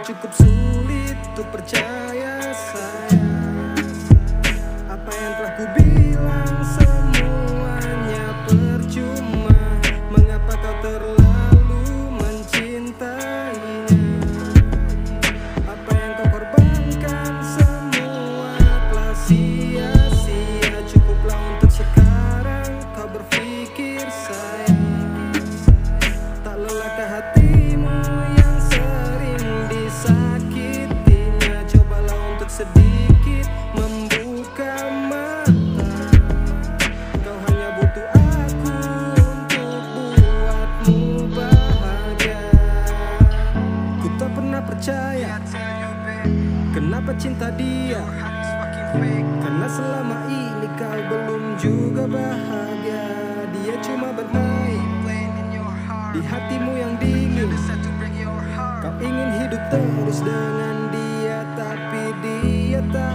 cukup sulit untuk percaya sayang. Apa yang telah ku bilang semuanya percuma. Mengapa kau terlalu mencintainya? Apa yang kau korbankan semua telah sia-sia. Cukuplah untuk sekarang kau berpikir sayang. Tak lelahkah hatimu yang sering disakitinya? Cobalah untuk sedikit membuka mata. Kau hanya butuh aku untuk buatmu bahagia. Ku tak pernah percaya kenapa cinta dia, karena selama ini kau belum juga bahagia. Dia cuma bermain di hatimu yang dingin. Kau ingin hidup terus dengan dia, tapi dia tak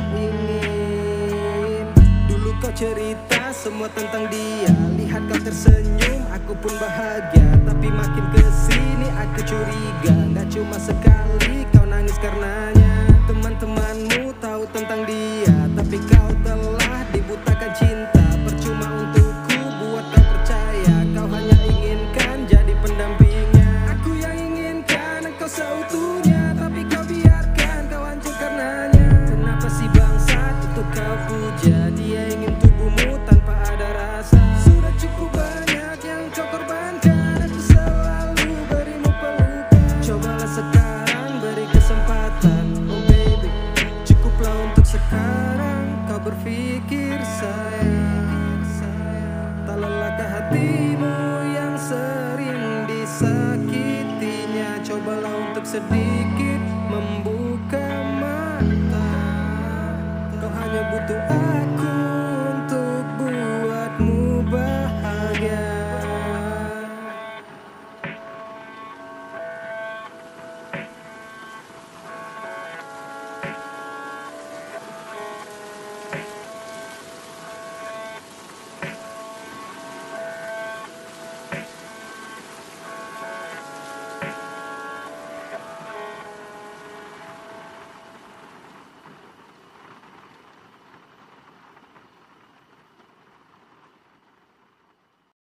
ingin. Dulu kau cerita semua tentang dia, lihat kau tersenyum, aku pun bahagia. Tapi makin kesini aku curiga, gak cuma sekali kau nangis karenanya. Teman-temanmu tahu tentang dia, tapi kau telah dibutakan cinta. Percuma untukku buat kau percaya, kau hanya inginkan jadi pendampingnya. Aku yang inginkan engkau seutuhnya, tapi kau biarkan kau hancur karenanya. Kenapa si bangsat itu kau puja? Dia ingin tubuhmu tanpa ada rasa. Sudah cukup banyak yang kau korbankan, aku selalu berimu pelukan. Cobalah sekarang beri kesempatan, oh baby. Cukuplah untuk sekarang kau berpikir sayang. Tak lelahkah hatimu yang sering disakitinya? Cobalah untuk sedikit membuka mata. Kau hanya butuh aku